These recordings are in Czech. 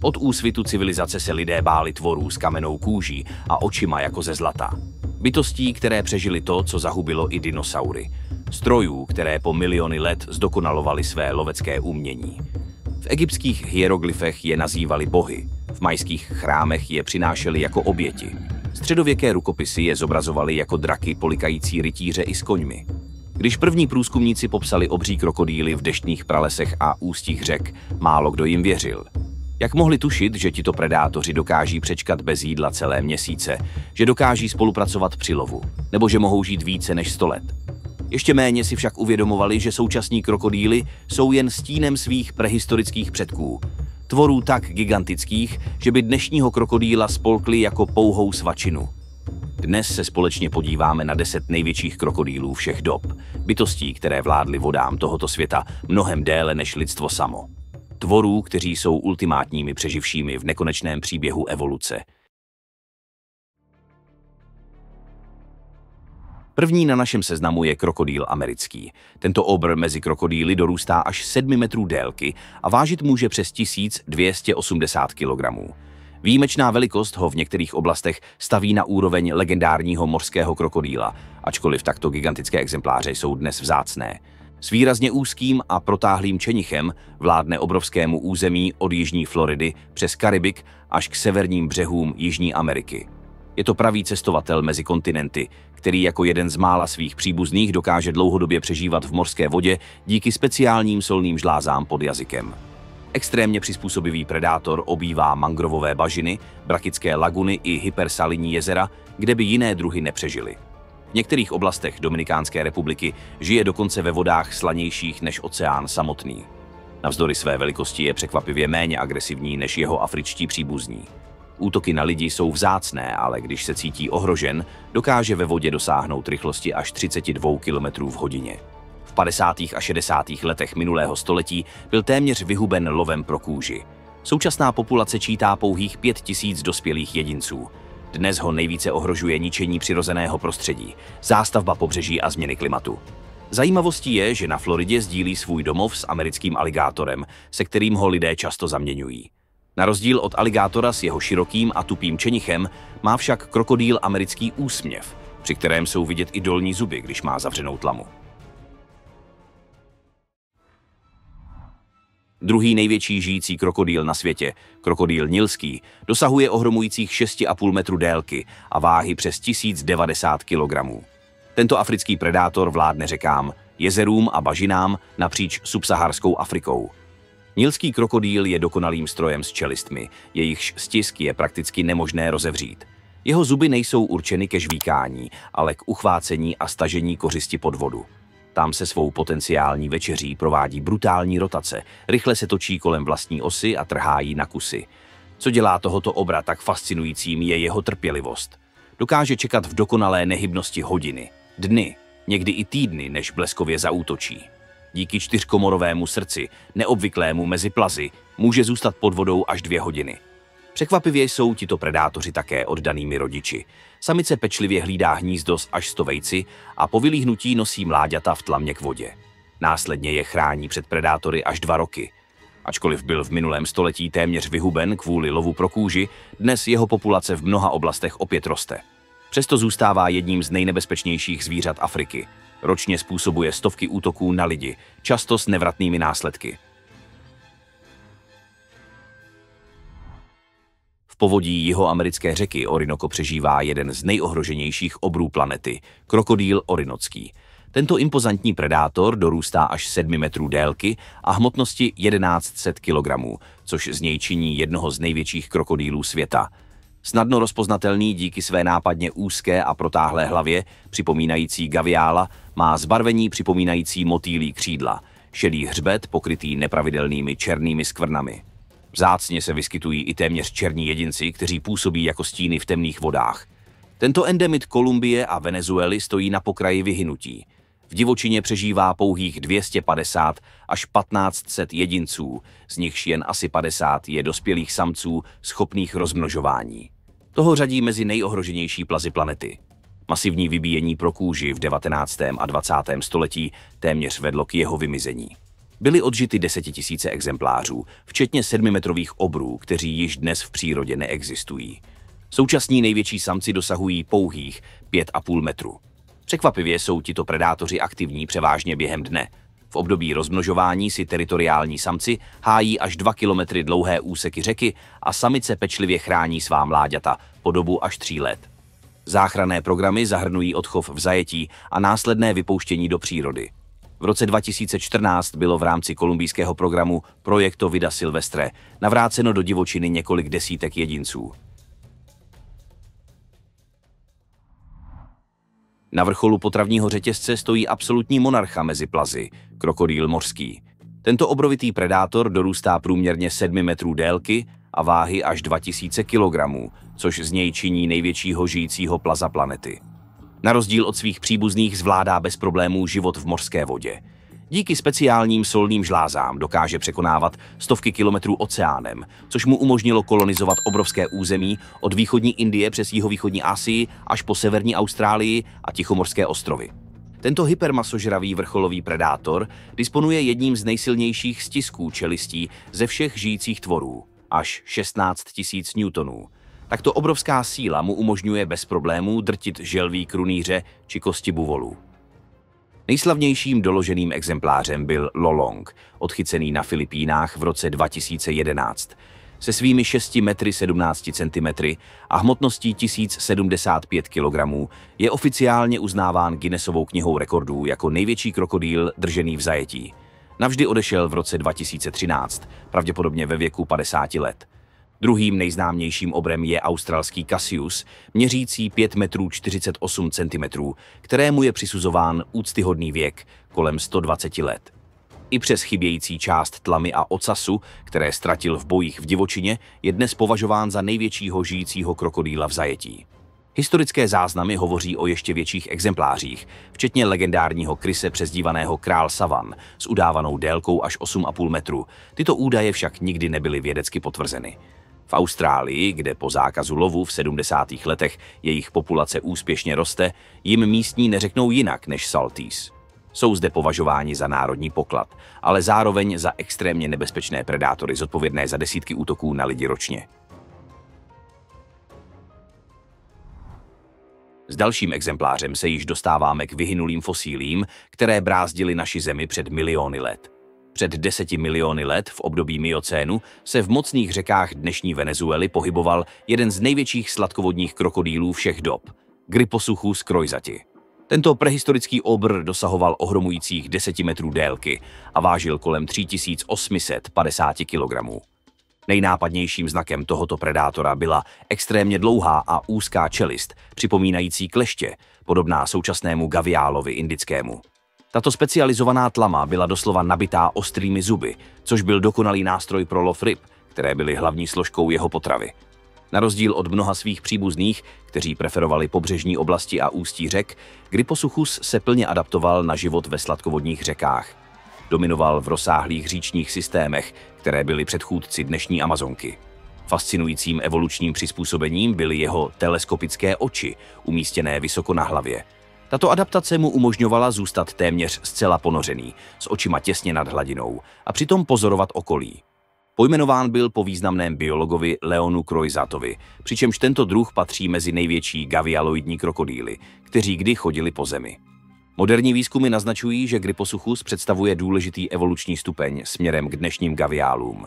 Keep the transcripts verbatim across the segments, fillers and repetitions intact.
Od úsvitu civilizace se lidé báli tvorů s kamennou kůží a očima jako ze zlata. Bytostí, které přežily to, co zahubilo i dinosaury. Strojů, které po miliony let zdokonalovaly své lovecké umění. V egyptských hieroglyfech je nazývali bohy, v majských chrámech je přinášeli jako oběti. Středověké rukopisy je zobrazovaly jako draky polikající rytíře i s koňmi. Když první průzkumníci popsali obří krokodýly v deštných pralesech a ústích řek, málo kdo jim věřil. Jak mohli tušit, že tito predátoři dokáží přečkat bez jídla celé měsíce, že dokáží spolupracovat při lovu, nebo že mohou žít více než sto let? Ještě méně si však uvědomovali, že současní krokodýly jsou jen stínem svých prehistorických předků. Tvorů tak gigantických, že by dnešního krokodýla spolkli jako pouhou svačinu. Dnes se společně podíváme na deset největších krokodýlů všech dob, bytostí, které vládly vodám tohoto světa mnohem déle než lidstvo samo. Tvorů, kteří jsou ultimátními přeživšími v nekonečném příběhu evoluce. První na našem seznamu je krokodýl americký. Tento obr mezi krokodýly dorůstá až sedmi metrů délky a vážit může přes tisíc dvě stě osmdesát kilogramů. Výjimečná velikost ho v některých oblastech staví na úroveň legendárního mořského krokodýla, ačkoliv takto gigantické exempláře jsou dnes vzácné. S výrazně úzkým a protáhlým čenichem vládne obrovskému území od jižní Floridy přes Karibik až k severním břehům Jižní Ameriky. Je to pravý cestovatel mezi kontinenty, který jako jeden z mála svých příbuzných dokáže dlouhodobě přežívat v mořské vodě díky speciálním solným žlázám pod jazykem. Extrémně přizpůsobivý predátor obývá mangrovové bažiny, brakické laguny i hypersalinní jezera, kde by jiné druhy nepřežily. V některých oblastech Dominikánské republiky žije dokonce ve vodách slanějších než oceán samotný. Navzdory své velikosti je překvapivě méně agresivní než jeho afričtí příbuzní. Útoky na lidi jsou vzácné, ale když se cítí ohrožen, dokáže ve vodě dosáhnout rychlosti až třicet dva kilometrů v hodině. V padesátých a šedesátých letech minulého století byl téměř vyhuben lovem pro kůži. Současná populace čítá pouhých pět tisíc dospělých jedinců. Dnes ho nejvíce ohrožuje ničení přirozeného prostředí, zástavba pobřeží a změny klimatu. Zajímavostí je, že na Floridě sdílí svůj domov s americkým aligátorem, se kterým ho lidé často zaměňují. Na rozdíl od aligátora s jeho širokým a tupým čenichem má však krokodýl americký úsměv, při kterém jsou vidět i dolní zuby, když má zavřenou tlamu. Druhý největší žijící krokodýl na světě, krokodýl nilský, dosahuje ohromujících šest a půl metru délky a váhy přes tisíc devadesát kilogramů. Tento africký predátor vládne řekám, jezerům a bažinám napříč subsaharskou Afrikou. Nilský krokodýl je dokonalým strojem s čelistmi, jejichž stisk je prakticky nemožné rozevřít. Jeho zuby nejsou určeny ke žvíkání, ale k uchvácení a stažení kořisti pod vodu. Tam se svou potenciální večeří provádí brutální rotace, rychle se točí kolem vlastní osy a trhá ji na kusy. Co dělá tohoto obra tak fascinujícím, je jeho trpělivost. Dokáže čekat v dokonalé nehybnosti hodiny, dny, někdy i týdny, než bleskově zaútočí. Díky čtyřkomorovému srdci, neobvyklému mezi plazy, může zůstat pod vodou až dvě hodiny. Překvapivě jsou tito predátoři také oddanými rodiči. Samice pečlivě hlídá hnízdo s až sto vejci a po vylíhnutí nosí mláďata v tlamě k vodě. Následně je chrání před predátory až dva roky. Ačkoliv byl v minulém století téměř vyhuben kvůli lovu pro kůži, dnes jeho populace v mnoha oblastech opět roste. Přesto zůstává jedním z nejnebezpečnějších zvířat Afriky. Ročně způsobuje stovky útoků na lidi, často s nevratnými následky. V povodí jihoamerické řeky Orinoco přežívá jeden z nejohroženějších obrů planety, krokodýl orinocký. Tento impozantní predátor dorůstá až sedmi metrů délky a hmotnosti tisíc sto kilogramů, což z něj činí jednoho z největších krokodýlů světa. Snadno rozpoznatelný díky své nápadně úzké a protáhlé hlavě, připomínající gaviála, má zbarvení připomínající motýlí křídla, šedý hřbet pokrytý nepravidelnými černými skvrnami. Vzácně se vyskytují i téměř černí jedinci, kteří působí jako stíny v temných vodách. Tento endemit Kolumbie a Venezuely stojí na pokraji vyhynutí. V divočině přežívá pouhých dvě stě padesát až patnáct set jedinců, z nichž jen asi padesát je dospělých samců schopných rozmnožování. Toho řadí mezi nejohroženější plazy planety. Masivní vybíjení pro kůži v devatenáctém a dvacátém století téměř vedlo k jeho vymizení. Byly odžity desetitisíce exemplářů, včetně sedmimetrových obrů, kteří již dnes v přírodě neexistují. Současní největší samci dosahují pouhých pět a půl metru. Překvapivě jsou tito predátoři aktivní převážně během dne. V období rozmnožování si teritoriální samci hájí až dva kilometry dlouhé úseky řeky a samice pečlivě chrání svá mláďata po dobu až tří let. Záchranné programy zahrnují odchov v zajetí a následné vypouštění do přírody. V roce dva tisíce čtrnáct bylo v rámci kolumbijského programu Proyecto Vida Silvestre navráceno do divočiny několik desítek jedinců. Na vrcholu potravního řetězce stojí absolutní monarcha mezi plazy, krokodýl mořský. Tento obrovitý predátor dorůstá průměrně sedmi metrů délky a váhy až dva tisíce kilogramů, což z něj činí největšího žijícího plaza planety. Na rozdíl od svých příbuzných zvládá bez problémů život v mořské vodě. Díky speciálním solným žlázám dokáže překonávat stovky kilometrů oceánem, což mu umožnilo kolonizovat obrovské území od východní Indie přes jihovýchodní Asii až po severní Austrálii a Tichomorské ostrovy. Tento hypermasožravý vrcholový predátor disponuje jedním z nejsilnějších stisků čelistí ze všech žijících tvorů, až šestnáct tisíc newtonů. Takto obrovská síla mu umožňuje bez problémů drtit želví krunýře či kosti buvolů. Nejslavnějším doloženým exemplářem byl Lolong, odchycený na Filipínách v roce dva tisíce jedenáct. Se svými šesti metry sedmnáct centimetrů a hmotností tisíc sedmdesát pět kilogramů je oficiálně uznáván Guinnessovou knihou rekordů jako největší krokodýl držený v zajetí. Navždy odešel v roce dva tisíce třináct, pravděpodobně ve věku padesáti let. Druhým nejznámějším obrem je australský Cassius, měřící pět metrů čtyřicet osm centimetrů, kterému je přisuzován úctyhodný věk kolem sto dvacet let. I přes chybějící část tlamy a ocasu, které ztratil v bojích v divočině, je dnes považován za největšího žijícího krokodýla v zajetí. Historické záznamy hovoří o ještě větších exemplářích, včetně legendárního kryse přezdívaného Král savan s udávanou délkou až osm a půl metru. Tyto údaje však nikdy nebyly vědecky potvrzeny. V Austrálii, kde po zákazu lovu v sedmdesátých letech jejich populace úspěšně roste, jim místní neřeknou jinak než salties. Jsou zde považováni za národní poklad, ale zároveň za extrémně nebezpečné predátory zodpovědné za desítky útoků na lidi ročně. S dalším exemplářem se již dostáváme k vyhynulým fosílím, které brázdily naši zemi před miliony let. Před deseti miliony let v období miocénu se v mocných řekách dnešní Venezuely pohyboval jeden z největších sladkovodních krokodýlů všech dob – Gryposuchus croizati. Tento prehistorický obr dosahoval ohromujících deseti metrů délky a vážil kolem tři tisíce osm set padesát kilogramů. Nejnápadnějším znakem tohoto predátora byla extrémně dlouhá a úzká čelist, připomínající kleště, podobná současnému gaviálovi indickému. Tato specializovaná tlama byla doslova nabitá ostrými zuby, což byl dokonalý nástroj pro lov ryb, které byly hlavní složkou jeho potravy. Na rozdíl od mnoha svých příbuzných, kteří preferovali pobřežní oblasti a ústí řek, Gryposuchus se plně adaptoval na život ve sladkovodních řekách. Dominoval v rozsáhlých říčních systémech, které byly předchůdci dnešní Amazonky. Fascinujícím evolučním přizpůsobením byly jeho teleskopické oči, umístěné vysoko na hlavě. Tato adaptace mu umožňovala zůstat téměř zcela ponořený, s očima těsně nad hladinou, a přitom pozorovat okolí. Pojmenován byl po významném biologovi Leonu Croizatovi, přičemž tento druh patří mezi největší gavialoidní krokodýly, kteří kdy chodili po zemi. Moderní výzkumy naznačují, že Gryposuchus představuje důležitý evoluční stupeň směrem k dnešním gaviálům.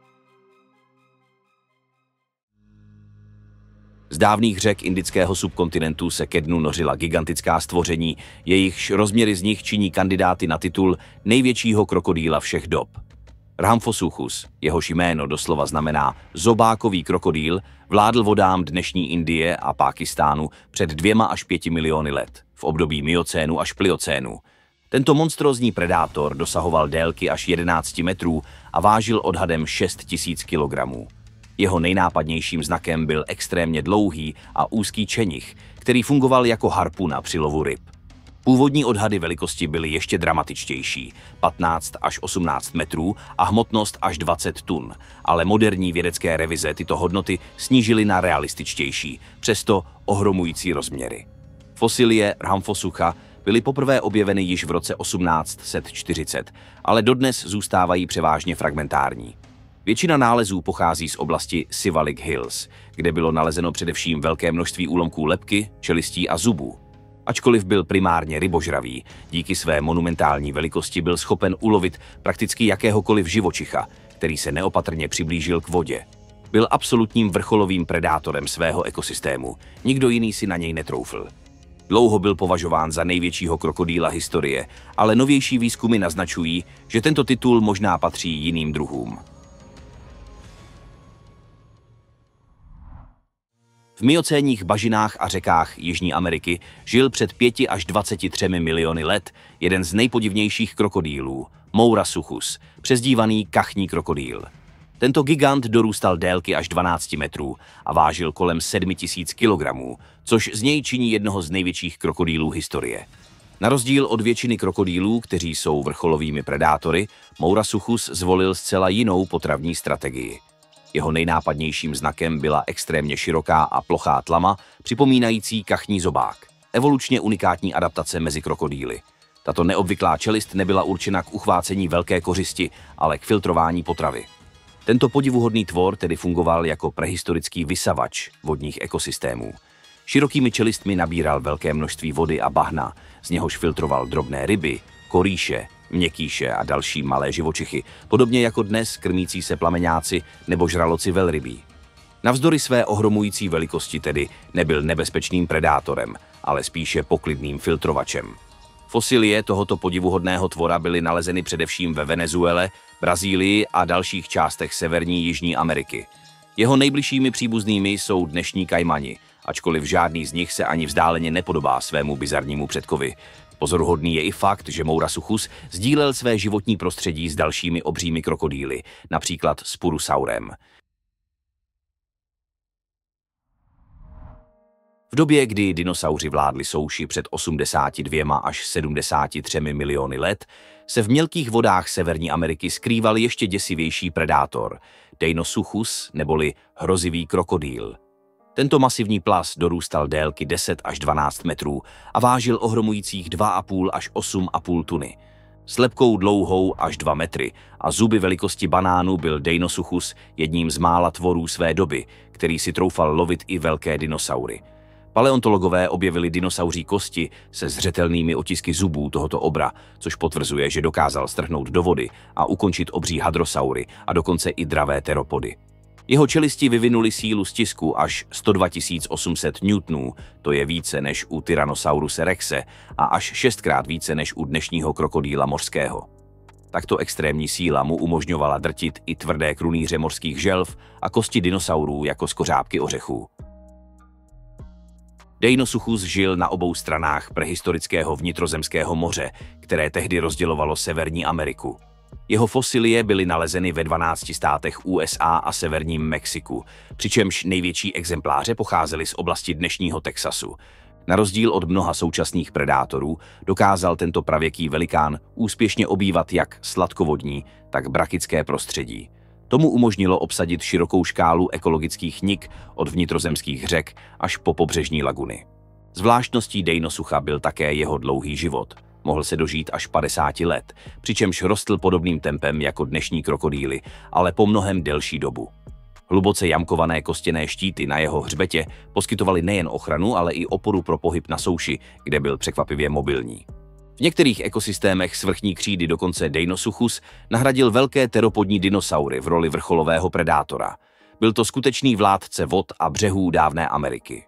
Z dávných řek indického subkontinentu se ke dnu nořila gigantická stvoření, jejichž rozměry z nich činí kandidáty na titul největšího krokodýla všech dob. Rhamphosuchus, jehož jméno doslova znamená zobákový krokodýl, vládl vodám dnešní Indie a Pákistánu před dvěma až pěti miliony let, v období miocénu až pliocénu. Tento monstrózní predátor dosahoval délky až jedenáct metrů a vážil odhadem šest tisíc kilogramů. Jeho nejnápadnějším znakem byl extrémně dlouhý a úzký čenich, který fungoval jako harpuna při lovu ryb. Původní odhady velikosti byly ještě dramatičtější, patnáct až osmnáct metrů a hmotnost až dvacet tun, ale moderní vědecké revize tyto hodnoty snížily na realističtější, přesto ohromující rozměry. Fosilie Rhamphosucha byly poprvé objeveny již v roce osmnáct set čtyřicet, ale dodnes zůstávají převážně fragmentární. Většina nálezů pochází z oblasti Siwalik Hills, kde bylo nalezeno především velké množství úlomků lebky, čelistí a zubů. Ačkoliv byl primárně rybožravý, díky své monumentální velikosti byl schopen ulovit prakticky jakéhokoliv živočicha, který se neopatrně přiblížil k vodě. Byl absolutním vrcholovým predátorem svého ekosystému, nikdo jiný si na něj netroufl. Dlouho byl považován za největšího krokodýla historie, ale novější výzkumy naznačují, že tento titul možná patří jiným druhům. V miocénních bažinách a řekách Jižní Ameriky žil před pěti až dvaceti třemi miliony let jeden z nejpodivnějších krokodýlů, Mourasuchus, přezdívaný kachní krokodýl. Tento gigant dorůstal délky až dvanácti metrů a vážil kolem sedmi tisíc kilogramů, což z něj činí jednoho z největších krokodýlů historie. Na rozdíl od většiny krokodýlů, kteří jsou vrcholovými predátory, Mourasuchus zvolil zcela jinou potravní strategii. Jeho nejnápadnějším znakem byla extrémně široká a plochá tlama, připomínající kachní zobák. Evolučně unikátní adaptace mezi krokodýly. Tato neobvyklá čelist nebyla určena k uchvácení velké kořisti, ale k filtrování potravy. Tento podivuhodný tvor tedy fungoval jako prehistorický vysavač vodních ekosystémů. Širokými čelistmi nabíral velké množství vody a bahna, z něhož filtroval drobné ryby, korýše, měkkýše a další malé živočichy, podobně jako dnes krmící se plameňáci nebo žraloci velrybí. Navzdory své ohromující velikosti tedy nebyl nebezpečným predátorem, ale spíše poklidným filtrovačem. Fosilie tohoto podivuhodného tvora byly nalezeny především ve Venezuele, Brazílii a dalších částech severní Jižní Ameriky. Jeho nejbližšími příbuznými jsou dnešní kajmani, ačkoliv žádný z nich se ani vzdáleně nepodobá svému bizarnímu předkovi. Pozoruhodný je i fakt, že Mourasuchus sdílel své životní prostředí s dalšími obřími krokodýly, například s Purusaurem. V době, kdy dinosauři vládli souši před osmdesáti dvěma až sedmdesáti třemi miliony let, se v mělkých vodách Severní Ameriky skrýval ještě děsivější predátor, Deinosuchus neboli hrozivý krokodýl. Tento masivní plas dorůstal délky deset až dvanáct metrů a vážil ohromujících dva a půl až osm a půl tuny. S lebkou dlouhou až dva metry a zuby velikosti banánu byl Deinosuchus jedním z mála tvorů své doby, který si troufal lovit i velké dinosaury. Paleontologové objevili dinosauří kosti se zřetelnými otisky zubů tohoto obra, což potvrzuje, že dokázal strhnout do vody a ukončit obří hadrosaury a dokonce i dravé teropody. Jeho čelisti vyvinuli sílu stisku až sto dva tisíce osm set newtonů, to je více než u Tyrannosauruse rexe a až šestkrát více než u dnešního krokodýla mořského. Takto extrémní síla mu umožňovala drtit i tvrdé krunýře mořských želv a kosti dinosaurů jako skořápky ořechů. Deinosuchus žil na obou stranách prehistorického vnitrozemského moře, které tehdy rozdělovalo Severní Ameriku. Jeho fosilie byly nalezeny ve dvanácti státech U S A a severním Mexiku, přičemž největší exempláře pocházely z oblasti dnešního Texasu. Na rozdíl od mnoha současných predátorů dokázal tento pravěký velikán úspěšně obývat jak sladkovodní, tak brakické prostředí. Tomu umožnilo obsadit širokou škálu ekologických nik od vnitrozemských řek až po pobřežní laguny. Zvláštností Deinosucha byl také jeho dlouhý život. Mohl se dožít až padesáti let, přičemž rostl podobným tempem jako dnešní krokodýly, ale po mnohem delší dobu. Hluboce jamkované kostěné štíty na jeho hřbetě poskytovaly nejen ochranu, ale i oporu pro pohyb na souši, kde byl překvapivě mobilní. V některých ekosystémech svrchní křídy dokonce Deinosuchus nahradil velké teropodní dinosaury v roli vrcholového predátora. Byl to skutečný vládce vod a břehů dávné Ameriky.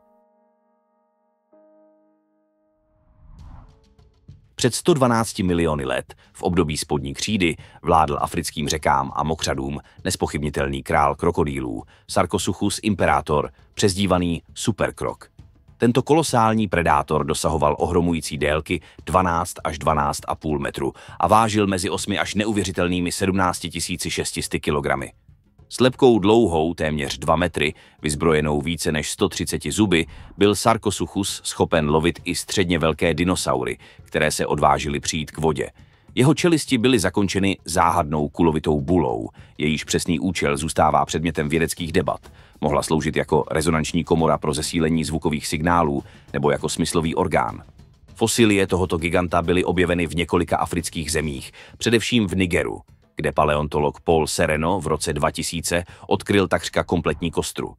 Před sto dvanácti miliony let, v období spodní křídy, vládl africkým řekám a mokřadům nespochybnitelný král krokodýlů, Sarcosuchus imperator, přezdívaný superkrok. Tento kolosální predátor dosahoval ohromující délky dvanáct až dvanáct a půl metru a vážil mezi osmi až neuvěřitelnými sedmnácti tisíci šesti sty kilogramy. S lebkou dlouhou téměř dva metry, vyzbrojenou více než sto třiceti zuby, byl Sarcosuchus schopen lovit i středně velké dinosaury, které se odvážily přijít k vodě. Jeho čelisti byly zakončeny záhadnou kulovitou bulou, jejíž přesný účel zůstává předmětem vědeckých debat. Mohla sloužit jako rezonanční komora pro zesílení zvukových signálů nebo jako smyslový orgán. Fosilie tohoto giganta byly objeveny v několika afrických zemích, především v Nigeru, kde paleontolog Paul Sereno v roce dva tisíce odkryl takřka kompletní kostru.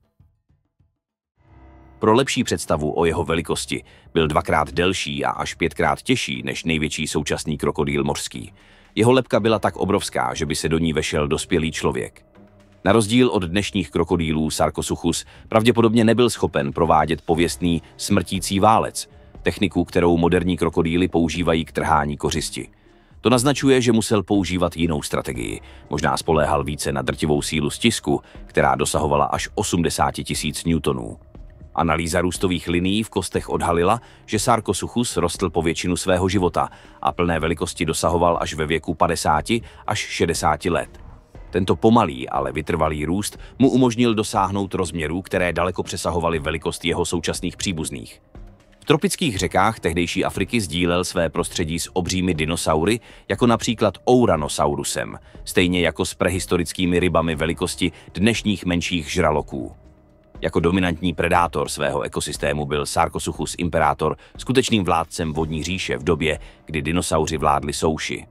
Pro lepší představu o jeho velikosti byl dvakrát delší a až pětkrát těžší než největší současný krokodýl mořský. Jeho lebka byla tak obrovská, že by se do ní vešel dospělý člověk. Na rozdíl od dnešních krokodýlů Sarcosuchus pravděpodobně nebyl schopen provádět pověstný smrtící válec, techniku, kterou moderní krokodýly používají k trhání kořisti. To naznačuje, že musel používat jinou strategii. Možná spoléhal více na drtivou sílu stisku, která dosahovala až osmdesát tisíc newtonů. Analýza růstových linií v kostech odhalila, že Sarcosuchus rostl po většinu svého života a plné velikosti dosahoval až ve věku padesáti až šedesáti let. Tento pomalý, ale vytrvalý růst mu umožnil dosáhnout rozměrů, které daleko přesahovaly velikost jeho současných příbuzných. V tropických řekách tehdejší Afriky sdílel své prostředí s obřími dinosaury, jako například Ouranosaurusem, stejně jako s prehistorickými rybami velikosti dnešních menších žraloků. Jako dominantní predátor svého ekosystému byl Sarcosuchus imperator skutečným vládcem vodní říše v době, kdy dinosauři vládli souši.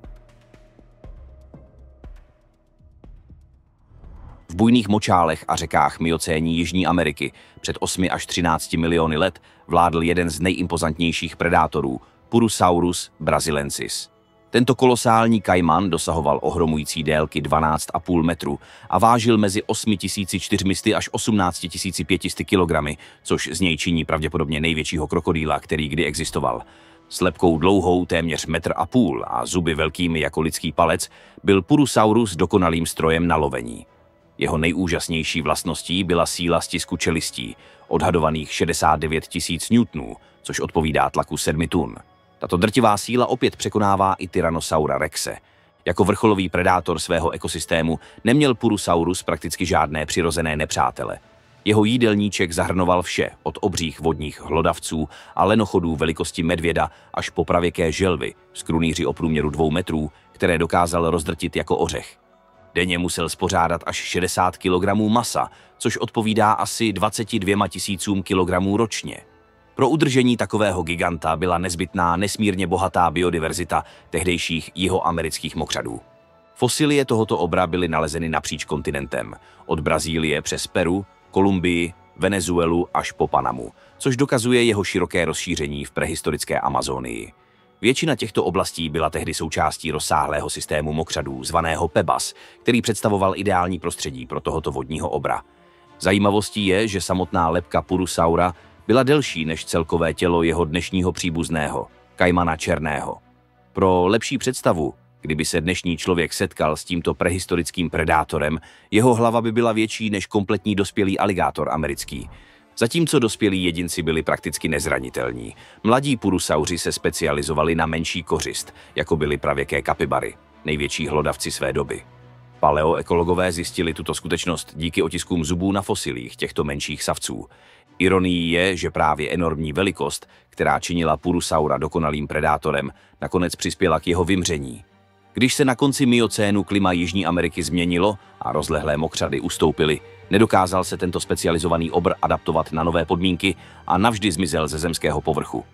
V bujných močálech a řekách miocénní Jižní Ameriky před osmi až třinácti miliony let vládl jeden z nejimpozantnějších predátorů, Purusaurus brasiliensis. Tento kolosální kajman dosahoval ohromující délky dvanáct a půl metru a vážil mezi osmi tisíci čtyřmi sty až osmnácti tisíci pěti sty kilogramy, což z něj činí pravděpodobně největšího krokodýla, který kdy existoval. S lebkou dlouhou téměř metr a půl a zuby velkými jako lidský palec byl Purusaurus dokonalým strojem na lovení. Jeho nejúžasnější vlastností byla síla stisku čelistí, odhadovaných šedesát devět tisíc newtonů, což odpovídá tlaku sedmi tun. Tato drtivá síla opět překonává i Tyrannosaura rexe. Jako vrcholový predátor svého ekosystému neměl Purusaurus prakticky žádné přirozené nepřátele. Jeho jídelníček zahrnoval vše, od obřích vodních hlodavců a lenochodů velikosti medvěda až po pravěké želvy s krunýři o průměru dvou metrů, které dokázal rozdrtit jako ořech. Denně musel spořádat až šedesát kilogramů masa, což odpovídá asi dvaceti dvěma tisícům kilogramů ročně. Pro udržení takového giganta byla nezbytná nesmírně bohatá biodiverzita tehdejších jihoamerických mokřadů. Fosilie tohoto obra byly nalezeny napříč kontinentem, od Brazílie přes Peru, Kolumbii, Venezuelu až po Panamu, což dokazuje jeho široké rozšíření v prehistorické Amazonii. Většina těchto oblastí byla tehdy součástí rozsáhlého systému mokřadů zvaného Pebas, který představoval ideální prostředí pro tohoto vodního obra. Zajímavostí je, že samotná lebka Purusaura byla delší než celkové tělo jeho dnešního příbuzného, kajmana černého. Pro lepší představu, kdyby se dnešní člověk setkal s tímto prehistorickým predátorem, jeho hlava by byla větší než kompletní dospělý aligátor americký. Zatímco dospělí jedinci byli prakticky nezranitelní, mladí purusauři se specializovali na menší kořist, jako byly pravěké kapibary, největší hlodavci své doby. Paleoekologové zjistili tuto skutečnost díky otiskům zubů na fosilích těchto menších savců. Ironií je, že právě enormní velikost, která činila Purusaura dokonalým predátorem, nakonec přispěla k jeho vymření. Když se na konci miocénu klima Jižní Ameriky změnilo a rozlehlé mokřady ustoupily, nedokázal se tento specializovaný obr adaptovat na nové podmínky a navždy zmizel ze zemského povrchu.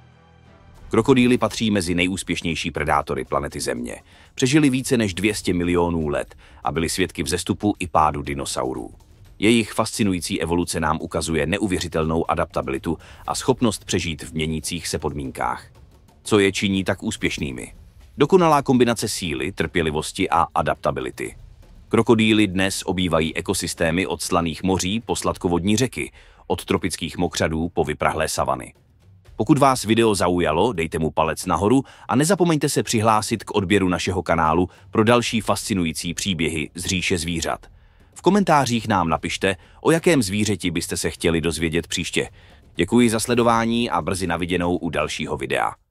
Krokodýly patří mezi nejúspěšnější predátory planety Země. Přežili více než dvě stě milionů let a byli svědky vzestupu i pádu dinosaurů. Jejich fascinující evoluce nám ukazuje neuvěřitelnou adaptabilitu a schopnost přežít v měnících se podmínkách. Co je činí tak úspěšnými? Dokonalá kombinace síly, trpělivosti a adaptability. Krokodýly dnes obývají ekosystémy od slaných moří po sladkovodní řeky, od tropických mokřadů po vyprahlé savany. Pokud vás video zaujalo, dejte mu palec nahoru a nezapomeňte se přihlásit k odběru našeho kanálu pro další fascinující příběhy z říše zvířat. V komentářích nám napište, o jakém zvířeti byste se chtěli dozvědět příště. Děkuji za sledování a brzy na viděnou u dalšího videa.